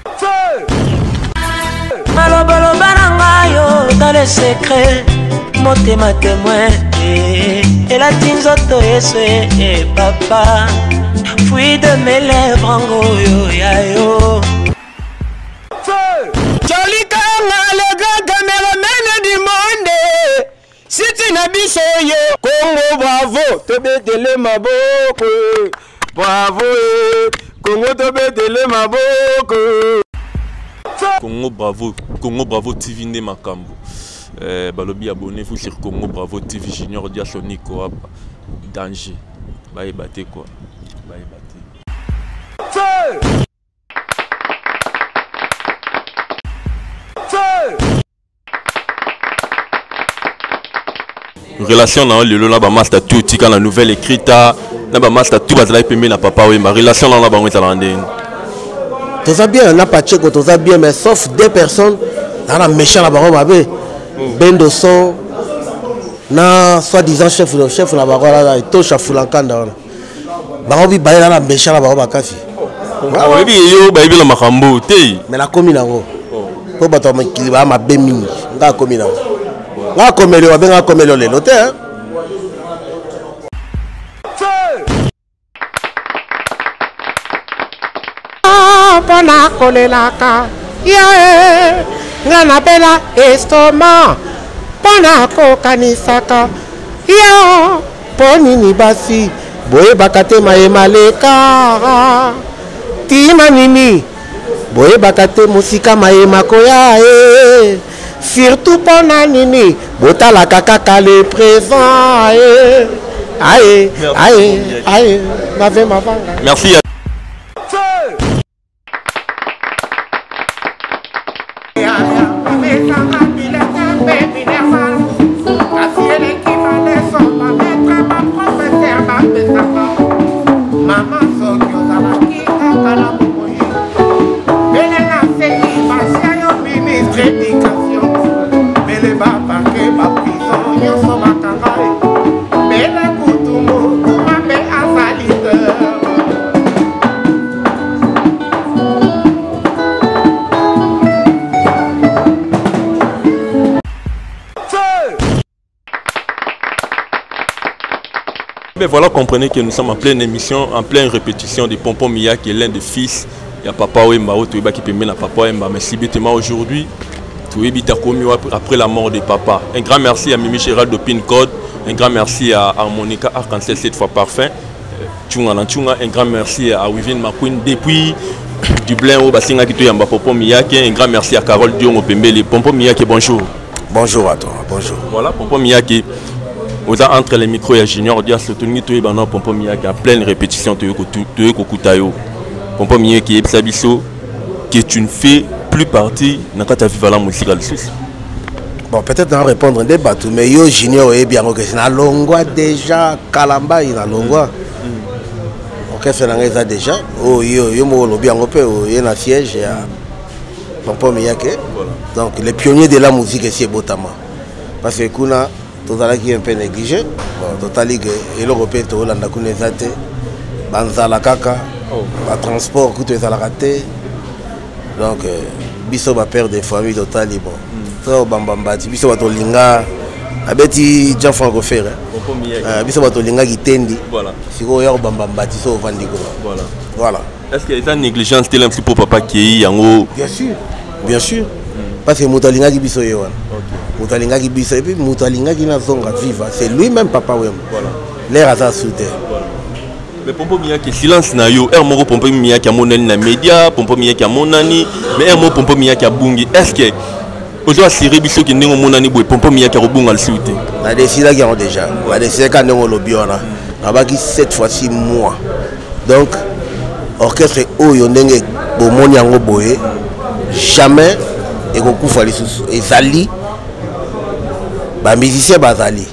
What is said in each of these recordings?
Malobolo barangayo dans le secret, motema témoin. Et la tinzoto et papa, fuis de mes lèvres en goyo yayo. Joli Kanga, le grand caméraman du monde. Si tu n'habites yo, Congo bravo, te bétele ma boko. Bravo, Congo te bétele ma boko. Congo Bravo TV ne makambo. Balobi abonnez-vous sur Congo Bravo TV Junior dia Sonic Coap. Danger. Bye baté quoi. Bye baté. Feu! Relation na lelo na ba master tout tika na nouvelle écrite na ba master tout bazala pembe na papa oui ma relation na ba ngeta landeni. Tout ça bien, on n'a pas checké, tout ça bien, mais sauf deux personnes, dans la méchant là-bas, on m'avait Bendo Son, na soi-disant chef là-bas, là, tout chef Fulankanda. Bah, on va la méchant là-bas, on va casser. Ah oui, yo, bah, il y a makambo, té. Mais la commune là-haut, pour battre ma qui va ma bémini, la commune là-haut. La commune là-haut, bien la commune là-haut, l'hôtel. Pona kolelaka ya ngana bela estoma pona kokanisaka ya poni ni basi boye bakate mayemaleka tima nini boye bakate musika mayemako ya surtout pona nini botalaka kaka le présent aye mave mavanga. Merci. Mais voilà, comprenez que nous sommes en pleine émission, en pleine répétition de Pompom Mia qui est l'un des fils. Il y a Papa Wemba, qui peut mener Papa Wemba. Mais si bêtement aujourd'hui, après la mort de Papa. Un grand merci à Mimi Gérald de Pin Code. Un grand merci à Monica Arc-en-Ciel cette fois parfum. Un grand merci à Wivine Makwin depuis Dublin au bassin qui est Pompom Mia. Un grand merci à Carole Dion au Pembele. Pompom Mia, bonjour. Bonjour à toi, bonjour. Voilà, Pompom Mia qui entre les micros et Junior, il y a ce tournoi qui est en pleine répétition de Kokutayo. Pompom Mia qui est Sabiso, qui tu ne fais plus partie de ta vie à la musique. Bon, peut-être en répondre des bateaux, mais yo Junior est bien que c'est na longwa déjà, Kalamba il na longwa. Ok, c'est là déjà. Oh yo mo lo bien opé, il y a un siège à Pompom Mia. Donc les pionniers de la musique c'est Botama. Parce que kuna Total qui est un peu négligé. Bon, Total et l'Européen, tout le monde a connu ça. Banzala kaka, transport, tout est à la raté. Donc, biso va perdre des familles Total. Bon, ça bambambati, biso va tolinga, abeti Jean Franco-Fer. Biso va tolinga qui tendi. Voilà. Si vous avez bambambati, ça va vendir. Voilà. Voilà. Est-ce qu'il y a une négligence tel un petit peu papa qui est en haut? Bien sûr, bien sûr. Parce que Moutalinga qui biso yewan. Moutalinga qui biso et puis Moutalinga qui n'a zonga viva. C'est lui-même Papa Wem. Voilà. L'air à sa soute. Mais Pompom Mia qui silence na yo. Ermo Pompom Mia qui a monani na média, Pompom Mia qui a monani, mais Ermo Pompom Mia qui a bungi. Est-ce que aujourd'hui Siri biso qui n'est monani boy Pompom Mia qui a rebunga le soute. La décision qui ont déjà. La décision quand on le biona. Abaki cette fois-ci moi. Donc orchestre oyo ndenge bomoni yango boye jamais et beaucoup fallait et Zali ba musicien bazali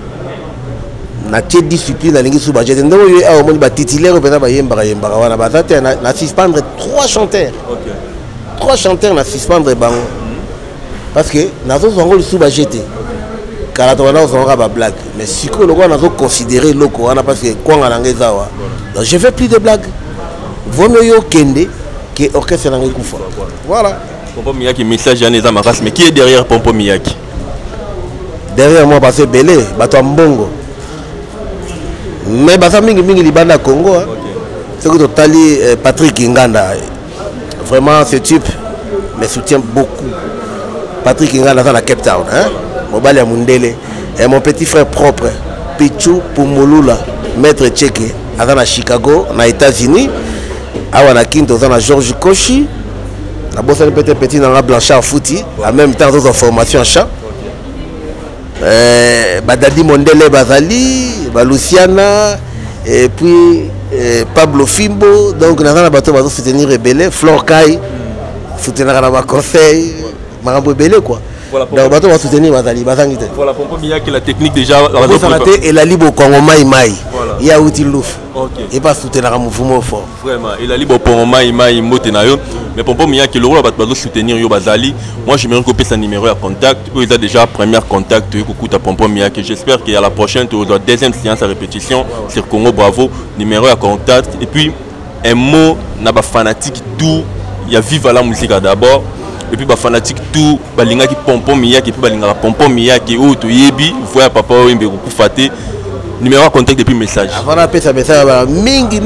na tie discipline na lingi sous budget ndeko yo a omoni ba titulaire pena ba yemba wana ba tata na suspendre 3 chanteurs. OK. 3 chanteurs na suspendre bango. Parce que nazo zongo sous budget. Kala to wana zonga ba blague mais siko loko nazo considérer loko wana parce que kwanga na ngezawa. Donc je fais plus de blagues. Vaut mieux yo kende que orchestre na ngikufa. Voilà. Pompo Miyaki message ya Neza Makas, mais qui est derrière Pompo Miyaki? Derrière moi parce que belé bato mbongo. Mais basa mingi libanda Congo. C'est que totali Patrick Nganda. Vraiment ce type me soutient beaucoup. Patrick Nganda dans la Cape Town, hein. Mobali ya Mundele et mon petit frère propre Pichu Pumulula, maître Tcheke, à Chicago, aux États-Unis. À Wanakinto, dans George Koshi. La bosse est petit dans la Blanchard Fouti, en même temps dans formation en chat. Badadi Mondele Bazali, Luciana, et puis Pablo Fimbo. Donc, nous avons bateau pour soutenir Rebelle, Flor Kai, soutenir ma conseil, Marambo Rebelle quoi. Voilà, donc, bateau va soutenir Bazali, Bazangite. Voilà, Pompo Miyaki, la technique déjà. Et la libre au Congo Maï. Il y a outil louf. Et pas soutenir un mouvement fort. Vraiment, il a libre au Congo Maï, Motenayo. Mais Pompo Miyaki, le rôle va soutenir Yo Bazali. Moi, je me recopier son numéro à contact. Il a déjà premier contact. Coucou à Pompo Miyaki. J'espère qu'il y a la prochaine, la deuxième séance à répétition sur Congo Bravo. Numéro à contact. Et puis, un mot, n'a pas fanatique tout. Il y a Viva la musique d'abord. Et puis, fanatique tout. Balinga qui Pompo Miyaki. Et puis, Balinga Pompo Miyaki. Ou tu yebi. Voyez papa Wembe Faté. Numéro à contact depuis message. Avant d'appeler ça message, mingi,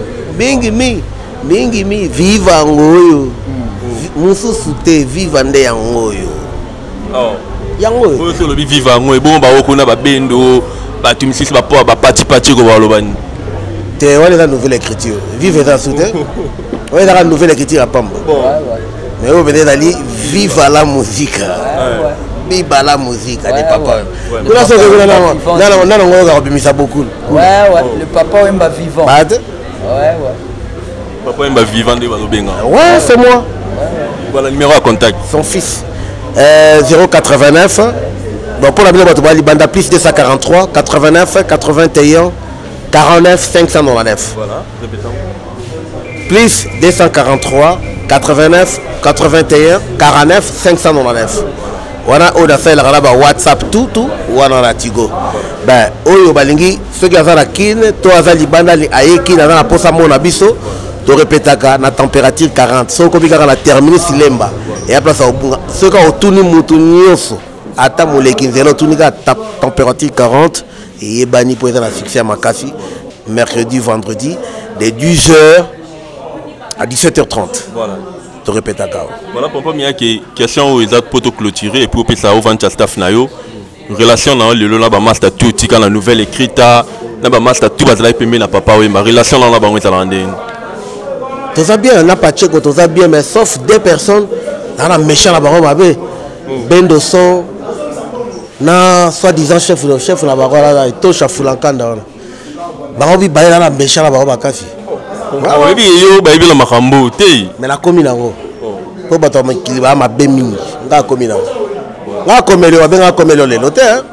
viva ngoyo. Musu soute viva nde yangoyo. Oh. Yangoyo. Vous le viva ngoyo. Bon, bah, on a bendo. Bah, tu me sais, bah, parti go voir le ban. T'es on est la nouvelle écriture. Vive ça soute. On est dans la nouvelle écriture à Pamba. Mais vous venez d'aller viva la musique. Viva la musique, des papas. Non, beaucoup. Ouais, le papa Wemba vivant. Ouais. Papa Wemba vivant de Balobenga. Ouais, c'est moi. Voilà, numéro à contact. Son fils. 089. Donc pour la Banda Banda plus 243 89 81 49 599. Voilà, répétons. Plus 243 89 81 49 599. Wana oda fait la WhatsApp tout wana na Tigo. Ben oyo balingi ceux qui ont la kin to azali banda li ayeki na na posa mona biso to répétaka na température 40. So ko bika na terminus lemba et après ça obunga ceux qui ont tuni mutu nyoso ata moleki nzelo tunika température 40 et yebani pour être la succès à Makasi mercredi vendredi de 10h à 17h30. Voilà. Tu répètes à Kao. Voilà, Pompo Miyaki, question où ils ont poto clôturé et puis au ça au vent staff nayo. Relation dans le là ba master tout tika la nouvelle écrite na ba master tout bazala pemé na papa oui ma relation dans la ba ngeza landé. Tout ça bien, na pas check tout ça bien mais sauf deux personnes dans la méchant la ba mabe. Bendo son na soi-disant chef la ba là to chafulankanda. Ba obi ba na méchant la ba kasi. Mais la commune nango po bato makiliba ma be mingi nga commune nango nga komelo ba benga komelo le lote hein.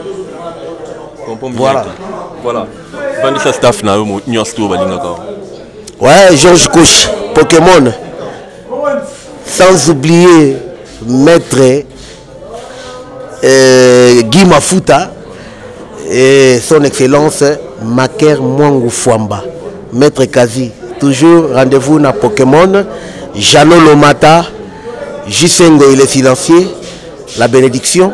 Voilà bandi sa staff na yo nyosto balinga ka. Ouais, George Koshi Pokémon, sans oublier maître Guy Mafuta et son excellence Maker Mwangu Fwamba. Maître Kazi, toujours rendez-vous dans Pokémon, Jano Lomata, Jisengo il est silencieux, la bénédiction,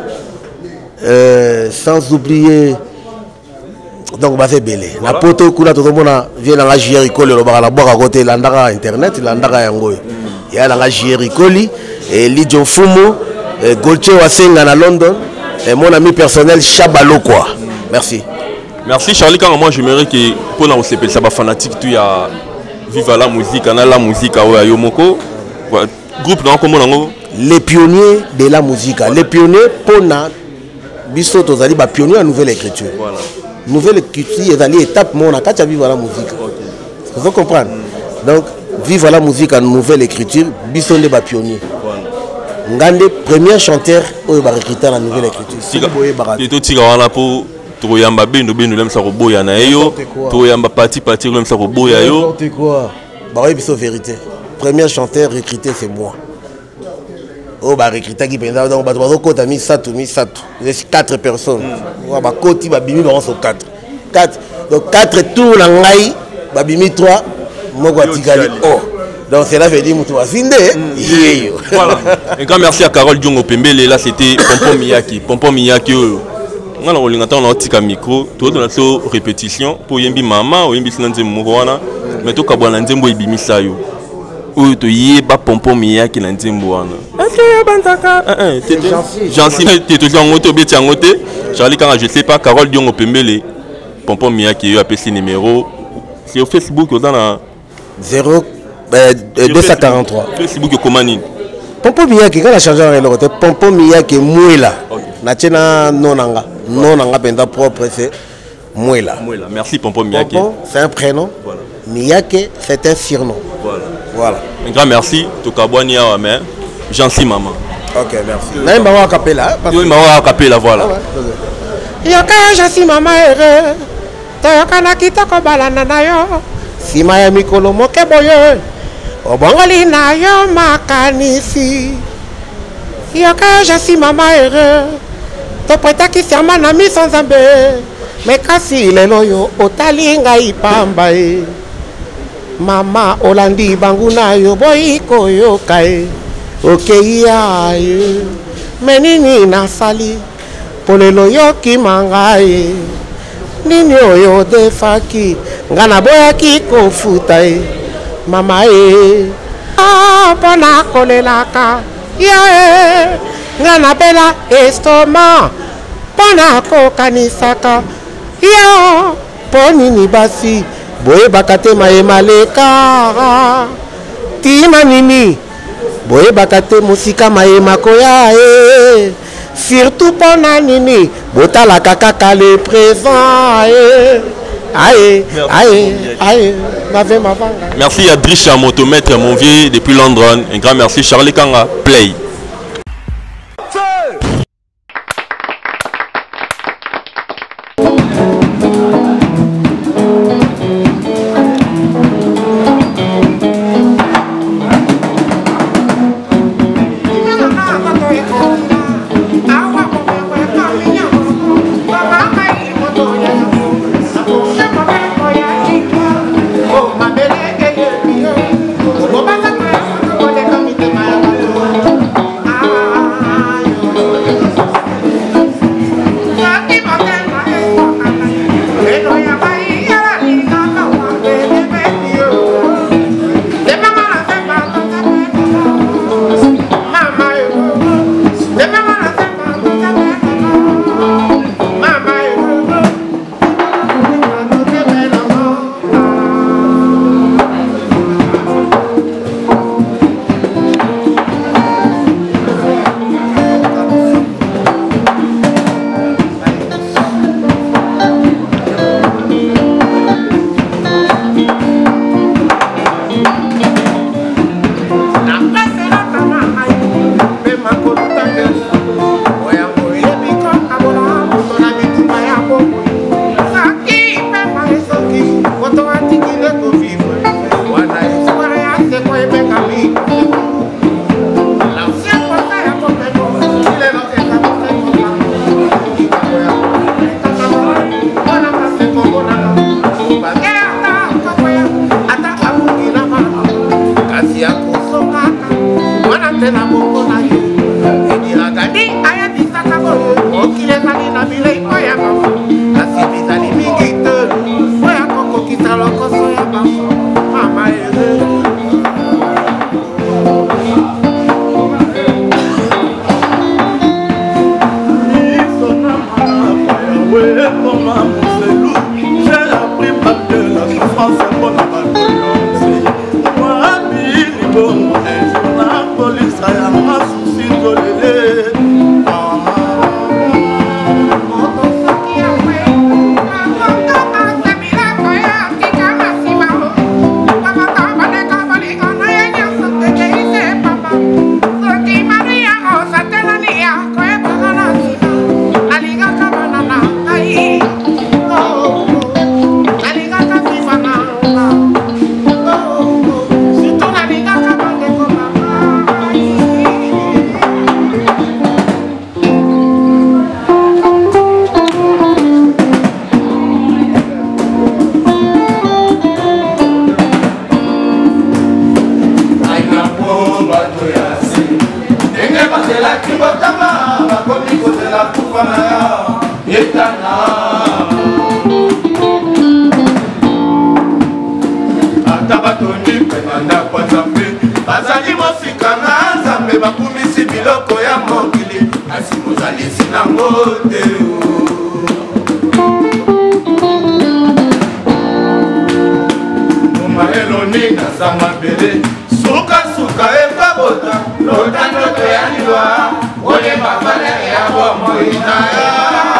sans oublier, donc bah c'est belé. La poto kula tout le monde vient dans la Jéricho le bar la boire à côté l'andara internet, l'andara yangoy. Il y a la Jéricho et Lidjon Fumo, Golche Wasenga à London et mon ami personnel Chabalo quoi. Merci. Merci Charlie, quand moi j'aimerais que pour nous c'est ça fanatique tu y a Viva la musique, on a la musique à Yomoko. Groupe non comment on les pionniers de la musique, les pionniers pour na biso tozali ba pionniers en nouvelle écriture. Voilà. Nouvelle écriture ezali étape mon na kacha Viva la musique. Vous comprenez? Donc Viva la musique en nouvelle écriture, biso ne ba pionniers. Voilà. Ngande premier chanteur au ba recruter en nouvelle écriture. Si boye barat. Et tout tira wana pour Toyamba bendo lem sa roboya na yo Toyamba parti lem sa roboya yo n'importe quoi bah oui biso vérité premier chanteur recruté c'est moi oh bah recruter qui pendant donc bah trois kota mi satu les 4 personnes bah koti bah bimi bah on 4 donc 4 tours na ngai bah bimi 3 moko atikali oh Donc cela veut dire Moutou Asinde. Voilà. Un grand merci à Carole Diongo Pembele. Là c'était Pompom Miyaki. Pompom Miyaki. On a un micro. Tout le monde répétition. Pour yembi maman ou yembi sinanze mourouana. Mais tout le monde a un yembi sayo. Ou tu y es pas Pompom Miyaki nanze mourouana. Est-ce que bantaka? J'en suis. Tu toujours en moto, bien en moto. Charlie quand je sais pas Carole Diongo Pembele. Pompom Miyaki a appelé numéro. C'est au Facebook dans la 243. Facebook comment ni? Pompom Miyaki quand la changé en côté Pompom Miyaki Mouela. Natena nonanga. Nonanga penda propre c'est Mouela. Mouela. Merci Pompom Miyaki. C'est un prénom. Voilà. Miyaki c'est un surnom. Voilà. Un grand merci. Tokabwani à mais Jansi maman. Ok, merci. Même maman capella. Oui, maman capella voilà. Yoka Jansi maman heureux. Toyoka na kitoko balana na yo. Sima ya mikolo moke boye. Obongoli na yo makanisi. Yoka Jansi maman heureux. To preta ki serma na mi sans zambe. Me kasi lelo yo otalinga ipamba e. Mama olandi banguna yo boy koyoka e. Okeya e. Menini nasali. Polelo yo kimanga e. Nini oyo defaki. Ngana boyaki kofuta e. Mama e. Pona kolelaka. Ya e. Ngana bela estoma. Pona kokanisaka. Ya. Ponini basi. Boye bakate maye maleka. Tima nini. Boye bakate musika maye makoya e. Surtout pona nini. Botala kaka le présent e. Aïe, aïe, aïe, m'avait ma vanga. Merci à Drisha Motomètre, mon vieux, depuis Londres. Un grand merci. Charlie Kanga, play. Suka ekabota lotando to yanilwa ole mafale ya bomo inaya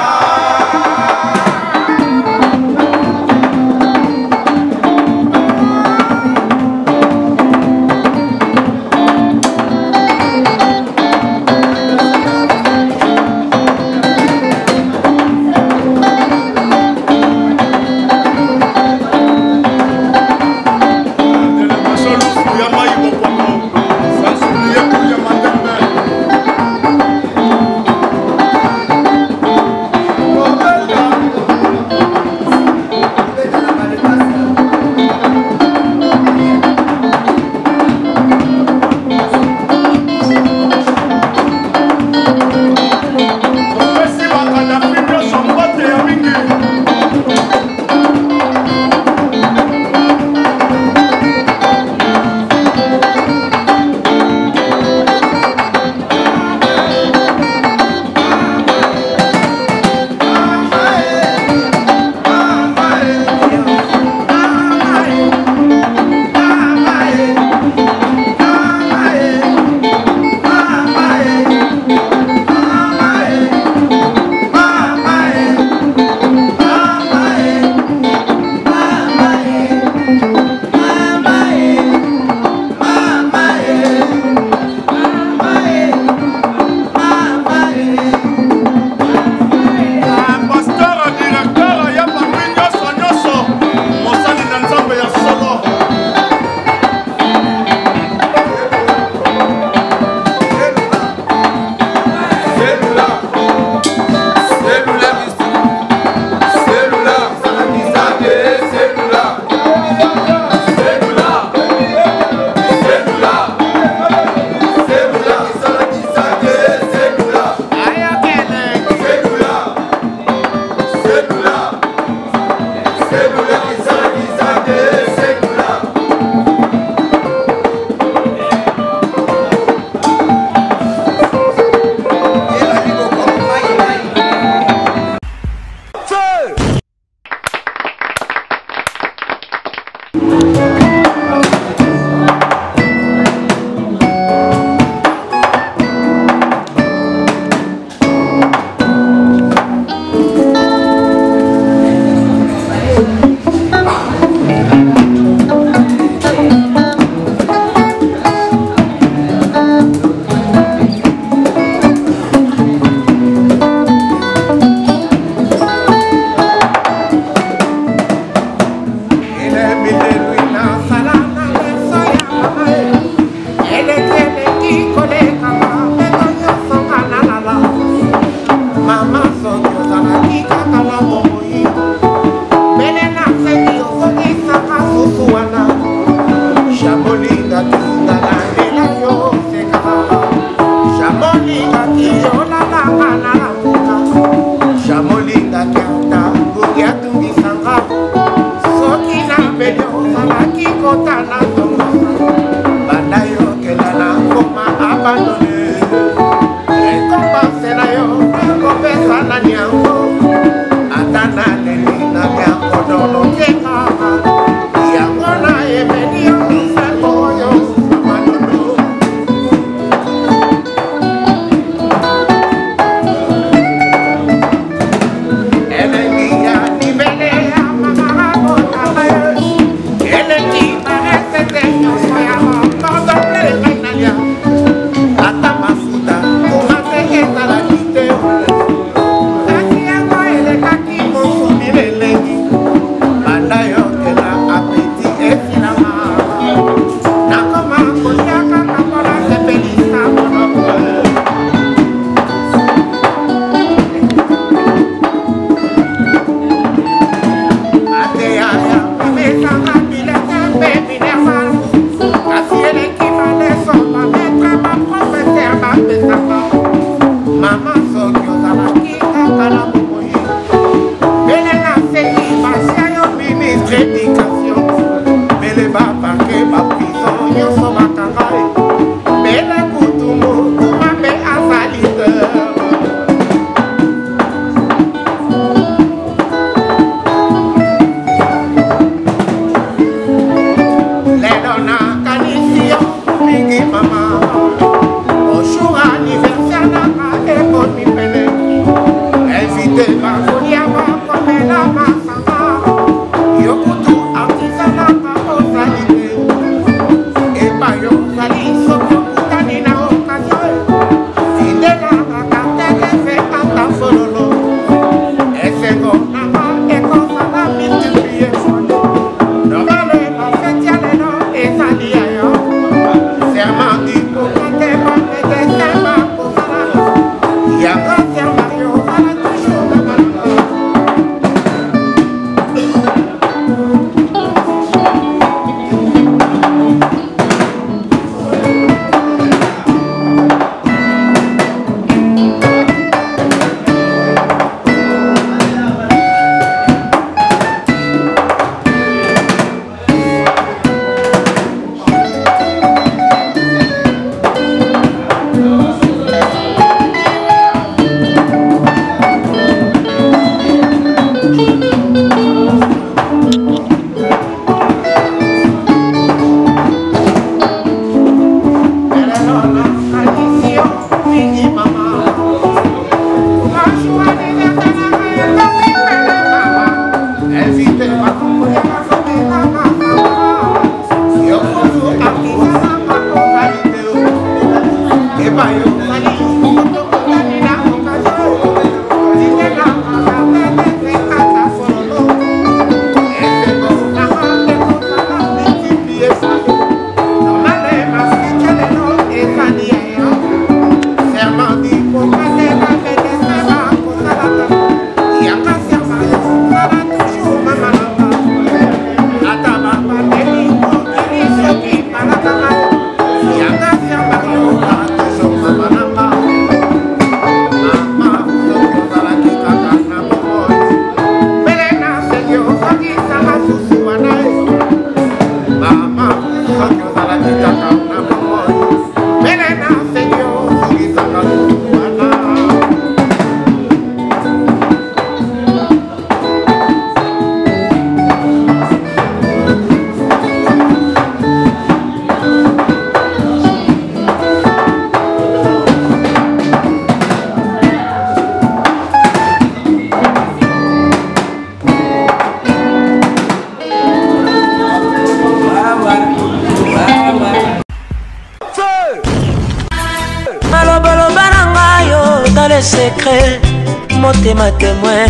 secret motema témoin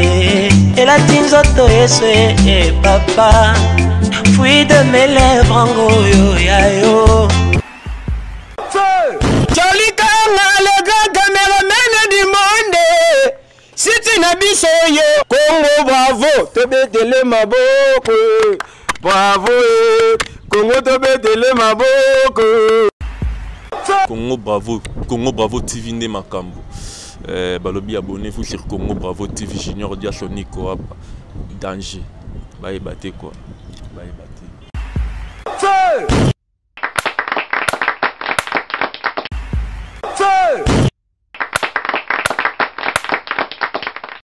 elati nzoto yesu papa fruit de mes lèvres ngoyo ya yo Jolikanga le grand caméraman du monde Siti na biso yo Congo bravo tobetele maboko bravo Congo tobetele maboko Congo Bravo TV ne makambo. Balobi abonnez-vous sur Congo Bravo TV Junior Diasoni Koab. Danger. Bye bate quoi. Bye bate.